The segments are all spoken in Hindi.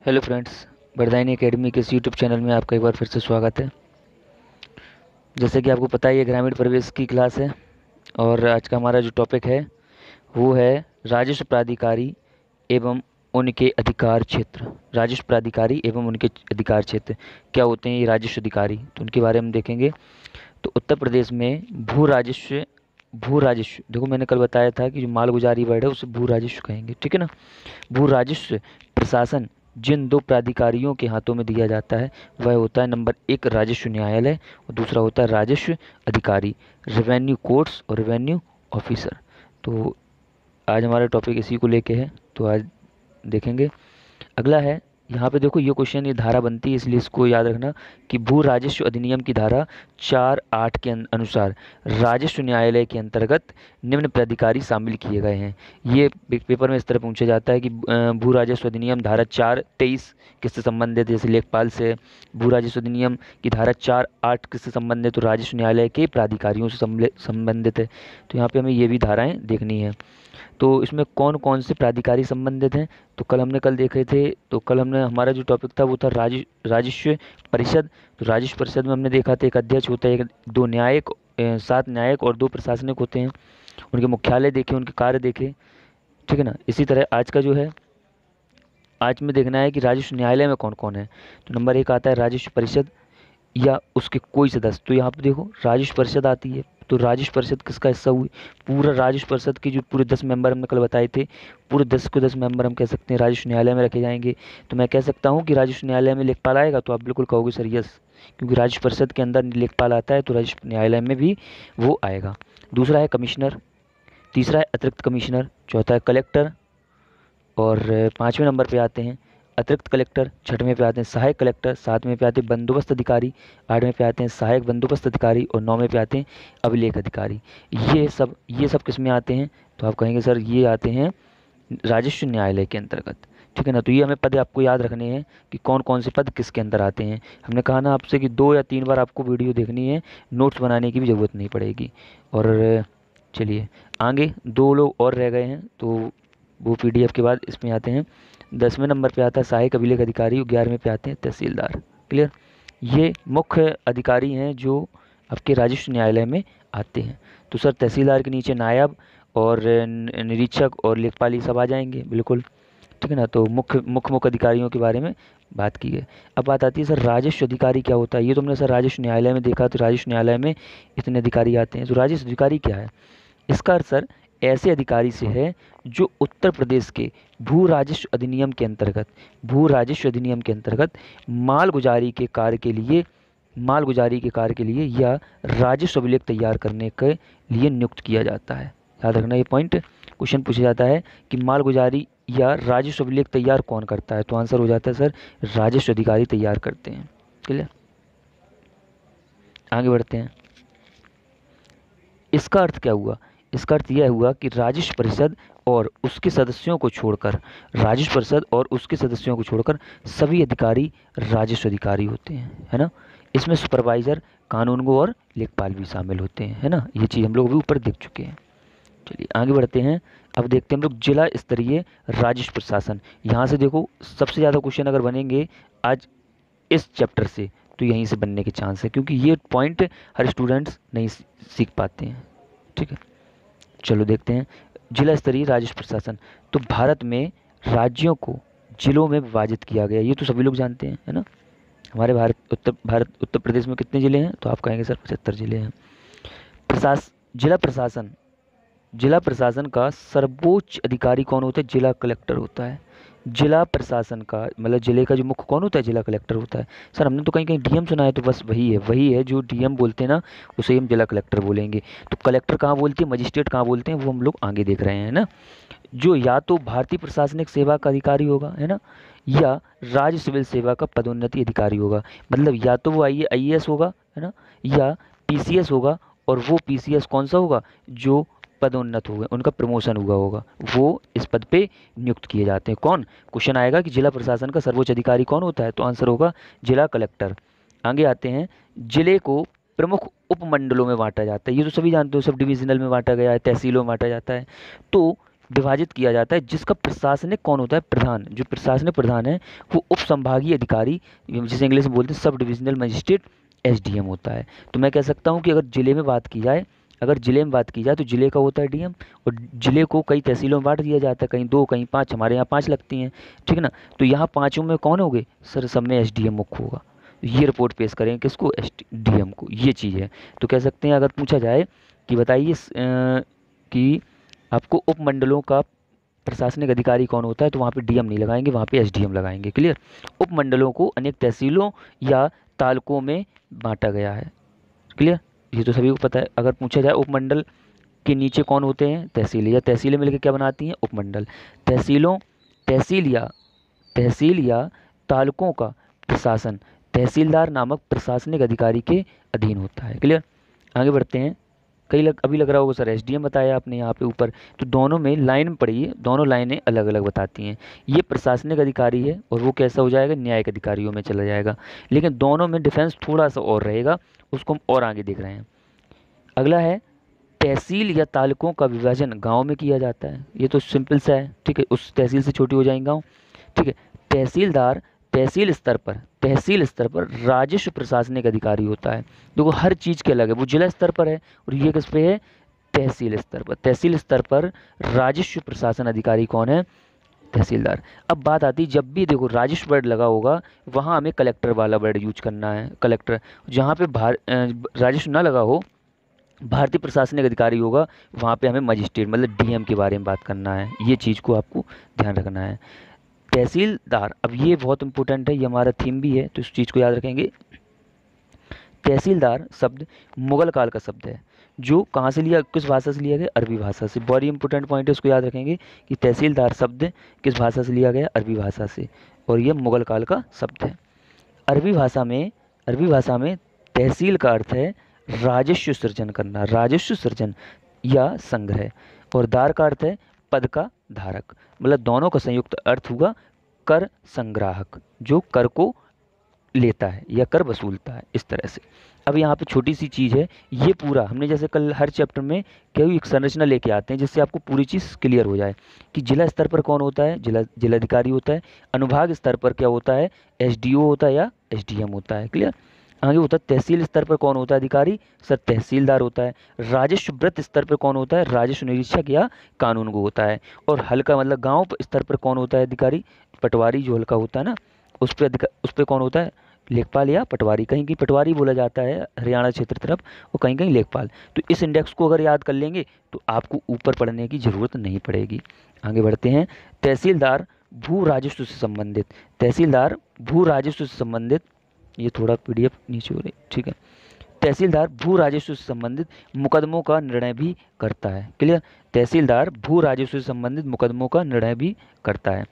हेलो फ्रेंड्स, बरदायनी एकेडमी के इस यूट्यूब चैनल में आपका एक बार फिर से स्वागत है। जैसे कि आपको पता है, ये ग्रामीण प्रवेश की क्लास है और आज का हमारा जो टॉपिक है वो है राजस्व प्राधिकारी एवं उनके अधिकार क्षेत्र। राजस्व प्राधिकारी एवं उनके अधिकार क्षेत्र क्या होते हैं? ये राजस्व अधिकारी, तो उनके बारे में देखेंगे। तो उत्तर प्रदेश में भू राजस्व देखो, मैंने कल बताया था कि जो मालगुजारी वर्ड है उसे भू राजस्व कहेंगे, ठीक है ना। भू राजस्व प्रशासन जिन दो प्राधिकारियों के हाथों में दिया जाता है वह होता है नंबर एक राजस्व न्यायालय और दूसरा होता है राजस्व अधिकारी, रेवेन्यू कोर्ट्स और रेवेन्यू ऑफिसर। तो आज हमारा टॉपिक इसी को लेके है, तो आज देखेंगे। अगला है, यहाँ पे देखो ये क्वेश्चन, ये धारा बनती है इसलिए इसको याद रखना कि भू राजस्व अधिनियम की धारा 4(8) के अनुसार राजस्व न्यायालय के अंतर्गत निम्न प्राधिकारी शामिल किए गए हैं। ये पेपर में इस तरह पूछा जाता है कि भू राजस्व अधिनियम धारा 4(23) किससे संबंधित है? जैसे लेखपाल से। भू राजस्व अधिनियम की धारा 4(8) किससे संबंधित? तो राजस्व न्यायालय के प्राधिकारियों से संबंधित है। तो यहाँ पे हमें ये भी धाराएं देखनी है। तो इसमें कौन कौन से प्राधिकारी संबंधित हैं? तो कल देखे थे, तो कल हमने हमारा जो टॉपिक था वो था राजस्व परिषद। तो राजस्व परिषद में हमने देखा था एक अध्यक्ष होता है, एक दो न्यायिक, 7 न्यायिक और 2 प्रशासनिक होते हैं। उनके मुख्यालय देखे, उनके कार्य देखे, ठीक है ना। इसी तरह आज का जो है, आज में देखना है कि राजस्व न्यायालय में कौन कौन है। तो नंबर 1 आता है राजस्व परिषद या उसके कोई सदस्य। तो यहाँ पे देखो राजस्व परिषद आती है, तो राजस्व परिषद किसका हिस्सा हुई? पूरा राजस्व परिषद की जो पूरे 10 मेंबर हमने कल बताए थे, पूरे 10 के 10 मेंबर हम कह सकते हैं राजस्व न्यायालय में रखे जाएंगे। तो मैं कह सकता हूँ कि राजस्व न्यायालय में लेखपाल आएगा, तो आप बिल्कुल कहोगे सर यस, क्योंकि राजस्व परिषद के अंदर लेखपाल आता है तो राजस्व न्यायालय में भी वो आएगा। दूसरा है कमिश्नर, तीसरा है अतिरिक्त कमिश्नर, चौथा है कलेक्टर और 5वें नंबर पे आते हैं अतिरिक्त कलेक्टर, 6वें पे आते हैं सहायक कलेक्टर, 7वें पे आते हैं बंदोबस्त अधिकारी, 8वें पे आते हैं सहायक बंदोबस्त अधिकारी और 9वें पे आते हैं अभिलेख अधिकारी। ये सब किस में आते हैं? तो आप कहेंगे सर ये आते हैं राजस्व न्यायालय के अंतर्गत, ठीक है ना। तो ये हमें पद आपको याद रखने हैं कि कौन कौन से पद किसके अंदर आते हैं। हमने कहा ना आपसे कि 2 या 3 बार आपको वीडियो देखनी है, नोट्स बनाने की भी ज़रूरत नहीं पड़ेगी। और चलिए आगे 2 लोग और रह गए हैं, तो वो पीडीएफ के बाद इसमें आते हैं। 10वें नंबर पे आता है सहायक अभिलेख अधिकारी और 11वें पे आते हैं तहसीलदार। क्लियर? ये मुख्य अधिकारी हैं जो आपके राजस्व न्यायालय में आते हैं। तो सर तहसीलदार के नीचे नायब और निरीक्षक और लेखपाल सब आ जाएंगे, बिल्कुल, ठीक है ना। तो मुख्य अधिकारियों के बारे में बात की है। अब बात आती है सर राजस्व अधिकारी क्या होता है? ये तो हमने सर राजस्व न्यायालय में देखा, तो राजस्व न्यायालय में इतने अधिकारी आते हैं। तो राजस्व अधिकारी क्या है? इसका अर्थ सर ऐसे अधिकारी से है जो उत्तर प्रदेश के भू राजस्व अधिनियम के अंतर्गत मालगुजारी के कार्य के लिए या राजस्व अभिलेख तैयार करने के लिए नियुक्त किया जाता है। याद रखना ये पॉइंट, क्वेश्चन पूछा जाता है कि मालगुजारी या राजस्व अभिलेख तैयार कौन करता है? तो आंसर हो जाता है सर राजस्व अधिकारी तैयार करते हैं। क्लियर? आगे बढ़ते हैं। इसका अर्थ क्या हुआ? इसका अर्थ यह हुआ कि राजस्व परिषद और उसके सदस्यों को छोड़कर सभी अधिकारी राजस्व अधिकारी होते हैं, है ना। इसमें सुपरवाइजर, कानूनगो और लेखपाल भी शामिल होते हैं, है ना। ये चीज़ हम लोग भी ऊपर देख चुके हैं। चलिए आगे बढ़ते हैं। अब देखते हैं हम लोग जिला स्तरीय राजस्व प्रशासन। यहाँ से देखो सबसे ज़्यादा क्वेश्चन अगर बनेंगे आज इस चैप्टर से, तो यहीं से बनने के चांस है, क्योंकि ये पॉइंट हर स्टूडेंट्स नहीं सीख पाते हैं, ठीक है। चलो देखते हैं जिला स्तरीय राजस्व प्रशासन। तो भारत में राज्यों को जिलों में विभाजित किया गया, ये तो सभी लोग जानते हैं, है ना। हमारे उत्तर प्रदेश में कितने जिले हैं? तो आप कहेंगे सर 75 जिले हैं। प्रशास जिला प्रशासन का सर्वोच्च अधिकारी कौन होता है? जिला कलेक्टर होता है। जिला प्रशासन का मतलब जिले का जो मुख्य कौन होता है? जिला कलेक्टर होता है। सर हमने तो कहीं कहीं डीएम सुना है, तो बस वही है जो डीएम बोलते हैं ना, उसे ही हम जिला कलेक्टर बोलेंगे। तो कलेक्टर कहाँ बोलते हैं, मजिस्ट्रेट कहाँ बोलते हैं, वो हम लोग आगे देख रहे हैं ना। जो या तो भारतीय प्रशासनिक सेवा का अधिकारी होगा, है ना, या राज्य सिविल सेवा का पदोन्नति अधिकारी होगा। मतलब या तो वो आईएएस होगा, है ना, या पीसीएस होगा। और वो पीसीएस कौन सा होगा? जो पदोन्नत हुए, उनका प्रमोशन हुआ होगा, वो इस पद पे नियुक्त किए जाते हैं। कौन? क्वेश्चन आएगा कि जिला प्रशासन का सर्वोच्च अधिकारी कौन होता है? तो आंसर होगा जिला कलेक्टर। आगे आते हैं, जिले को प्रमुख उपमंडलों में बांटा जाता है। ये तो सभी जानते हो, सब डिविजनल में बांटा गया है, तहसीलों में बांटा जाता है। तो विभाजित किया जाता है, जिसका प्रशासनिक कौन होता है, प्रधान। जो प्रशासनिक प्रधान है वो उप संभागीय अधिकारी, जिसे इंग्लिश में बोलते हैं सब डिविजनल मजिस्ट्रेट, एसडीएम होता है। तो मैं कह सकता हूँ कि अगर जिले में बात की जाए, तो जिले का होता है डीएम, और जिले को कई तहसीलों में बांट दिया जाता है, कहीं 2 कहीं 5, हमारे यहाँ 5 लगती हैं, ठीक है ना। तो यहाँ 5 में कौन होंगे सर, सब में एसडीएम मुख्य होगा। ये रिपोर्ट पेश करें किसको, एसडीएम को, ये चीज़ है। तो कह सकते हैं अगर पूछा जाए कि बताइए कि आपको उपमंडलों का प्रशासनिक अधिकारी कौन होता है, तो वहाँ पे डीएम नहीं लगाएंगे, वहाँ पे एसडीएम लगाएंगे। क्लियर। उपमंडलों को अनेक तहसीलों या तालुकों में बांटा गया है। क्लियर, ये तो सभी को पता है। अगर पूछा जाए उपमंडल के नीचे कौन होते हैं, तहसील, या तहसीलें मिलकर क्या बनाती हैं, उपमंडल। तहसीलों तहसील या तालुकों का प्रशासन तहसीलदार नामक प्रशासनिक अधिकारी के अधीन होता है। क्लियर। आगे बढ़ते हैं। अभी लग रहा होगा सर एसडीएम बताया आपने यहाँ पे ऊपर, तो दोनों में लाइन में पढ़िए, दोनों लाइनें अलग अलग बताती हैं। ये प्रशासनिक अधिकारी है और वो कैसा हो जाएगा, न्यायिक अधिकारियों में चला जाएगा, लेकिन दोनों में डिफरेंस थोड़ा सा और रहेगा, उसको हम और आगे देख रहे हैं। अगला है तहसील या तालुकों का विभाजन गांव में किया जाता है। ये तो सिंपल सा है, ठीक है, उस तहसील से छोटी हो जाएंगे गाँव, ठीक है। तहसीलदार तहसील स्तर पर राजस्व प्रशासनिक अधिकारी होता है। देखो हर चीज़ के अलग है, वो जिला स्तर पर है और ये किस पे है, तहसील स्तर पर। तहसील स्तर पर राजस्व प्रशासन अधिकारी कौन है, तहसीलदार। अब बात आती है, जब भी देखो राजस्व वर्ड लगा होगा वहाँ हमें कलेक्टर वाला वर्ड यूज करना है, कलेक्टर। जहाँ पे राजस्व ना लगा हो, भारतीय प्रशासनिक अधिकारी होगा, वहाँ पे हमें मजिस्ट्रेट मतलब डीएम के बारे में बात करना है। ये चीज़ को आपको ध्यान रखना है। तहसीलदार, अब ये बहुत इंपॉर्टेंट है, ये हमारा थीम भी है, तो इस चीज़ को याद रखेंगे। तहसीलदार शब्द मुगल काल का शब्द है, जो कहाँ से लिया, किस भाषा से लिया गया, अरबी भाषा से। बहुत इंपॉर्टेंट पॉइंट है, उसको याद रखेंगे कि तहसीलदार शब्द किस भाषा से लिया गया, अरबी भाषा से, और ये मुगल काल का शब्द है। अरबी भाषा में तहसील का अर्थ है राजस्व सृजन करना, राजस्व सृजन या संग्रह, और दार का अर्थ है पद का धारक, मतलब दोनों का संयुक्त अर्थ होगा कर संग्राहक, जो कर को लेता है या कर वसूलता है, इस तरह से। अब यहाँ पे छोटी सी चीज़ है, ये पूरा हमने जैसे कल हर चैप्टर में क्या एक संरचना लेके आते हैं, जिससे आपको पूरी चीज़ क्लियर हो जाए कि जिला स्तर पर कौन होता है, जिलाधिकारी होता है। अनुभाग स्तर पर क्या होता है, एसडीओ होता है या एसडीएम होता है। क्लियर। आगे होता है तहसील स्तर पर कौन होता है अधिकारी, सर तहसीलदार होता है। राजस्व वृत्त स्तर पर कौन होता है, राजस्व निरीक्षक या कानूनगो होता है। और हल्का मतलब गांव स्तर पर कौन होता है अधिकारी, पटवारी जो हल्का होता है ना, उस पर कौन होता है, लेखपाल या पटवारी। कहीं कहीं पटवारी बोला जाता है हरियाणा क्षेत्र तरफ, और कहीं कहीं लेखपाल। तो इस इंडेक्स को अगर याद कर लेंगे तो आपको ऊपर पढ़ने की ज़रूरत नहीं पड़ेगी। आगे बढ़ते हैं। तहसीलदार भू राजस्व से संबंधित, तहसीलदार भू राजस्व से संबंधित, ये थोड़ा पीडीएफ नीचे हो रही, ठीक है। तहसीलदार भू राजस्व से संबंधित मुकदमों का निर्णय भी करता है। क्लियर। तहसीलदार भू राजस्व से संबंधित मुकदमों का निर्णय भी करता है।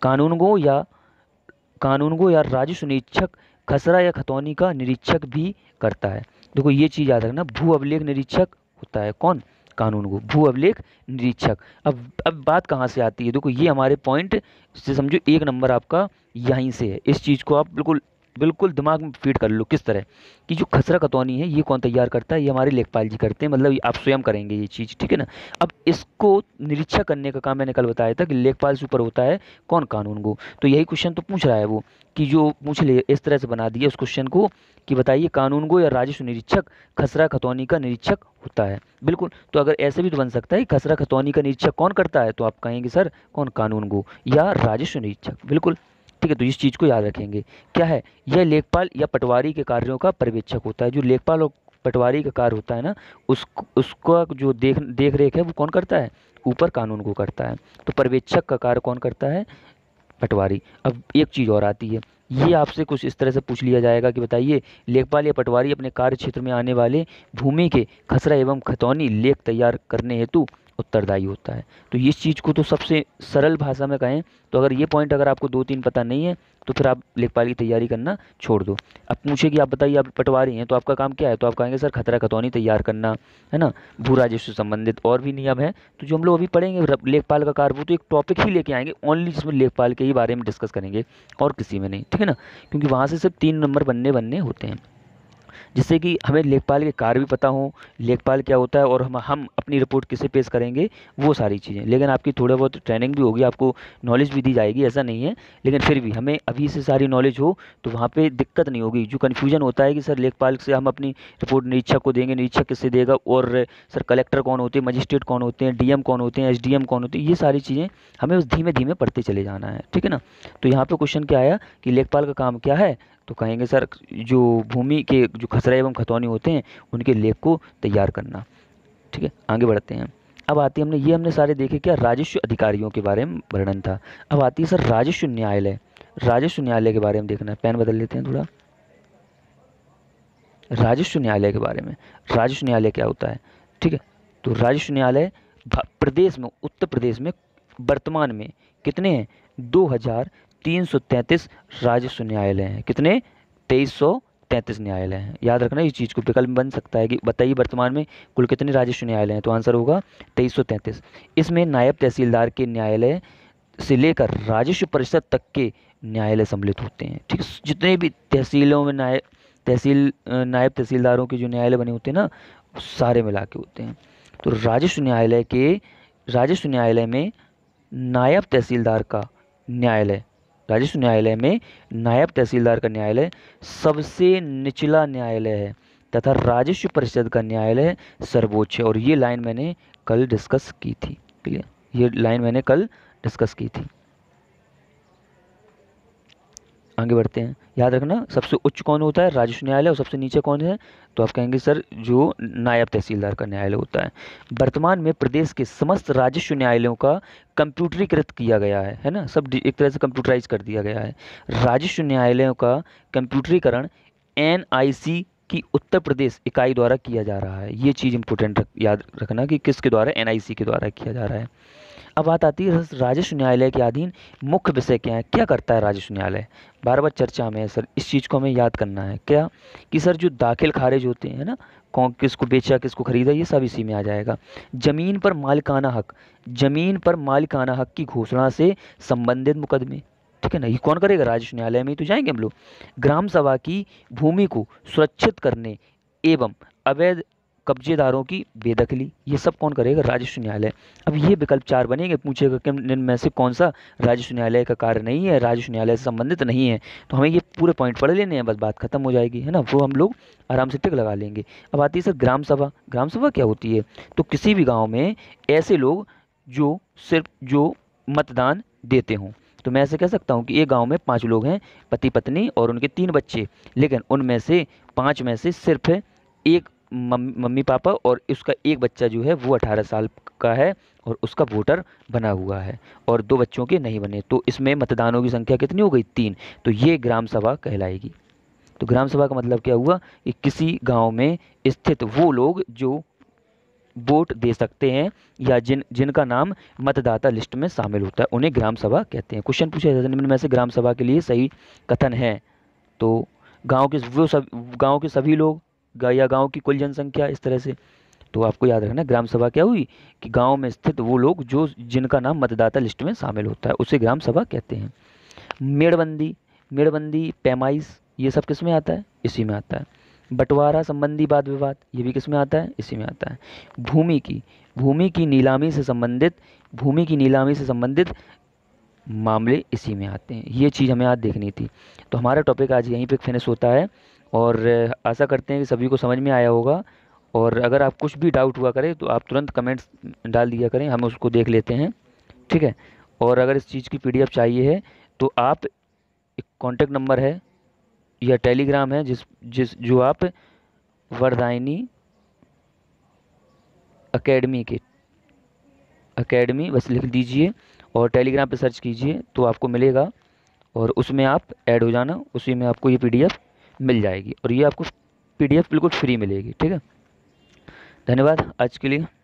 कानूनगो या राजस्व निरीक्षक खसरा या खतौनी का निरीक्षक भी करता है। देखो ये चीज़ याद रखना, भू अभिलेख निरीक्षक होता है कौन, कानूनगो, भू अभिलेख निरीक्षक। अब बात कहाँ से आती है, देखो ये हमारे पॉइंट से समझो 1 नंबर आपका यहीं से है। इस चीज़ को आप बिल्कुल बिल्कुल दिमाग में फीड कर लो, किस तरह कि जो खसरा खतौनी है ये कौन तैयार करता है, ये हमारे लेखपाल जी करते हैं, मतलब आप स्वयं करेंगे ये चीज़, ठीक है ना। अब इसको निरीक्षण करने का काम मैंने कल बताया था कि लेखपाल से ऊपर होता है कौन, कानूनगो। तो यही क्वेश्चन तो पूछ रहा है वो, कि जो पूछ ले इस तरह से बना दिया उस क्वेश्चन को कि बताइए कानूनगो या राजस्व निरीक्षक खसरा खतौनी का निरीक्षक होता है। बिल्कुल, तो अगर ऐसे भी तो बन सकता है खसरा खतौनी का निरीक्षक कौन करता है, तो आप कहेंगे सर कौन, कानूनगो या राजस्व निरीक्षक। बिल्कुल ठीक है, तो इस चीज़ को याद रखेंगे। क्या है, यह लेखपाल या पटवारी के कार्यों का पर्यवेक्षक होता है। जो लेखपाल और पटवारी का कार्य होता है ना, उसका जो देख रेख है वो कौन करता है, ऊपर कानून को करता है। तो पर्यवेक्षक का कार्य कौन करता है, पटवारी। अब एक चीज़ और आती है, ये आपसे कुछ इस तरह से पूछ लिया जाएगा कि बताइए लेखपाल या पटवारी अपने कार्य क्षेत्र में आने वाले भूमि के खसरा एवं खतौनी लेख तैयार करने हेतु उत्तरदायी होता है। तो इस चीज़ को तो सबसे सरल भाषा में कहें तो अगर ये पॉइंट अगर आपको 2-3 पता नहीं है तो फिर आप लेखपाल की तैयारी करना छोड़ दो। अब पूछे कि आप बताइए आप पटवारी हैं तो आपका काम क्या है, तो आप कहेंगे सर खतरा खतौनी तैयार करना, है ना, भू राजस्व से संबंधित और भी नियम है। तो जो हम लोग अभी पढ़ेंगे लेखपाल का कार्य, वो तो एक टॉपिक ही लेके आएंगे ओनली, जिसमें लेखपाल के ही बारे में डिस्कस करेंगे और किसी में नहीं, ठीक है ना, क्योंकि वहाँ से सिर्फ 3 नंबर बनने होते हैं। जिससे कि हमें लेखपाल के कार्य भी पता हो, लेखपाल क्या होता है और हम अपनी रिपोर्ट किसे पेश करेंगे, वो सारी चीज़ें। लेकिन आपकी थोड़ा बहुत ट्रेनिंग भी होगी, आपको नॉलेज भी दी जाएगी, ऐसा नहीं है, लेकिन फिर भी हमें अभी से सारी नॉलेज हो तो वहाँ पे दिक्कत नहीं होगी। जो कन्फ्यूजन होता है कि सर लेखपाल से हम अपनी रिपोर्ट निरीक्षक को देंगे, निरीक्षक किससे देगा, और सर कलेक्टर कौन होते हैं, मजिस्ट्रेट कौन होते हैं, डीएम कौन होते हैं, एसडीएम कौन होते हैं, ये सारी चीज़ें हमें बस धीमे धीमे पढ़ते चले जाना है, ठीक है ना। तो यहाँ पे क्वेश्चन क्या आया कि लेखपाल का काम क्या है, तो कहेंगे सर जो भूमि के जो खसरा एवं खतौनी होते हैं उनके लेख को तैयार करना, ठीक है। आगे बढ़ते हैं। अब आती है, हमने सारे देखे क्या, राजस्व अधिकारियों के बारे में वर्णन था। अब आती है सर राजस्व न्यायालय। राजस्व न्यायालय के बारे में देखना है, पेन बदल लेते हैं थोड़ा। राजस्व न्यायालय के बारे में, राजस्व न्यायालय क्या होता है, ठीक है। तो राजस्व न्यायालय प्रदेश में, उत्तर प्रदेश में वर्तमान में कितने हैं, 2333 राजस्व न्यायालय हैं। कितने, 2333 न्यायालय हैं। याद रखना इस चीज़ को, विकल्प बन सकता है कि बताइए वर्तमान में कुल कितने राजस्व न्यायालय हैं, तो आंसर होगा 2333। इसमें नायब तहसीलदार के न्यायालय से लेकर राजस्व परिषद तक के न्यायालय सम्मिलित होते हैं, ठीक है। जितने भी तहसीलों में नायब तहसीलदारों के जो न्यायालय बने होते हैं ना, वो सारे मिला के होते हैं। तो राजस्व न्यायालय में नायब तहसीलदार का न्यायालय, राजस्व न्यायालय में नायब तहसीलदार का न्यायालय सबसे निचला न्यायालय है तथा राजस्व परिषद का न्यायालय सर्वोच्च है। और ये लाइन मैंने कल डिस्कस की थी, क्लियर, ये लाइन मैंने कल डिस्कस की थी। आगे बढ़ते हैं। याद रखना सबसे उच्च कौन होता है, राजस्व न्यायालय, और सबसे नीचे कौन है, तो आप कहेंगे सर जो नायब तहसीलदार का न्यायालय होता है। वर्तमान में प्रदेश के समस्त राजस्व न्यायालयों का कंप्यूटरीकृत किया गया है ना, सब एक तरह से कंप्यूटराइज कर दिया गया है। राजस्व न्यायालयों का कंप्यूटरीकरण एनआईसी की उत्तर प्रदेश इकाई द्वारा किया जा रहा है। ये चीज़ इंपॉर्टेंट याद रखना कि किसके द्वारा, एनआईसी के द्वारा किया जा रहा है। अब बात आती है राजस्व न्यायालय के अधीन मुख्य विषय क्या है, क्या करता है राजस्व न्यायालय, बार बार चर्चा में है सर, इस चीज़ को हमें याद करना है क्या, कि सर जो दाखिल खारिज होते हैं ना, कौन किसको बेचा किसको खरीदा, ये सब इसी में आ जाएगा। जमीन पर मालिकाना हक, जमीन पर मालिकाना हक की घोषणा से संबंधित मुकदमे, ठीक है ना, ये कौन करेगा, राजस्व न्यायालय में ही तो जाएंगे हम लोग। ग्राम सभा की भूमि को सुरक्षित करने एवं अवैध कब्जेदारों की बेदखली, ये सब कौन करेगा, राजस्व न्यायालय। अब ये विकल्प 4 बनेंगे, पूछेगा कि इनमें से कौन सा राजस्व न्यायालय का कार्य नहीं है, राजस्व न्यायालय से संबंधित नहीं है, तो हमें ये पूरे पॉइंट पढ़ लेने हैं, बस बात खत्म हो जाएगी, है ना, वो हम लोग आराम से टिक लगा लेंगे। अब आती है सर ग्राम सभा। ग्राम सभा क्या होती है, तो किसी भी गाँव में ऐसे लोग जो सिर्फ जो मतदान देते हों, तो मैं ऐसे कह सकता हूँ कि एक गांव में 5 लोग हैं, पति पत्नी और उनके 3 बच्चे, लेकिन उनमें से 5 में से सिर्फ एक मम्मी पापा और उसका एक बच्चा जो है वो 18 साल का है और उसका वोटर बना हुआ है, और 2 बच्चों के नहीं बने, तो इसमें मतदानों की संख्या कितनी हो गई, 3। तो ये ग्राम सभा कहलाएगी। तो ग्राम सभा का मतलब क्या हुआ कि किसी गांव में स्थित वो लोग जो वोट दे सकते हैं या जिनका नाम मतदाता लिस्ट में शामिल होता है, उन्हें ग्राम सभा कहते हैं। क्वेश्चन पूछा जाता है निम्न में से ग्राम सभा के लिए सही कथन है, तो गांव के सभी लोग या गांव की कुल जनसंख्या, इस तरह से। तो आपको याद रखना ग्राम सभा क्या हुई कि गांव में स्थित वो लोग जो जिनका नाम मतदाता लिस्ट में शामिल होता है, उसे ग्राम सभा कहते हैं। मेड़बंदी, मेड़बंदी पैमाइश, ये सब किस में आता है, इसी में आता है। बंटवारा संबंधी वाद विवाद, ये भी किस में आता है, इसी में आता है। भूमि की नीलामी से संबंधित, भूमि की नीलामी से संबंधित मामले इसी में आते हैं। ये चीज़ हमें आज देखनी थी। तो हमारा टॉपिक आज यहीं पे फिनिश होता है, और आशा करते हैं कि सभी को समझ में आया होगा। और अगर आप कुछ भी डाउट हुआ करे तो आप तुरंत कमेंट्स डाल दिया करें, हम उसको देख लेते हैं, ठीक है। और अगर इस चीज़ की पीडीएफ चाहिए है तो आप, एक कॉन्टेक्ट नंबर है या टेलीग्राम है जो आप वरदायनी अकेडमी बस लिख दीजिए और टेलीग्राम पे सर्च कीजिए तो आपको मिलेगा, और उसमें आप ऐड हो जाना, उसी में आपको ये पीडीएफ मिल जाएगी, और ये आपको पीडीएफ बिल्कुल फ्री मिलेगी, ठीक है। धन्यवाद आज के लिए।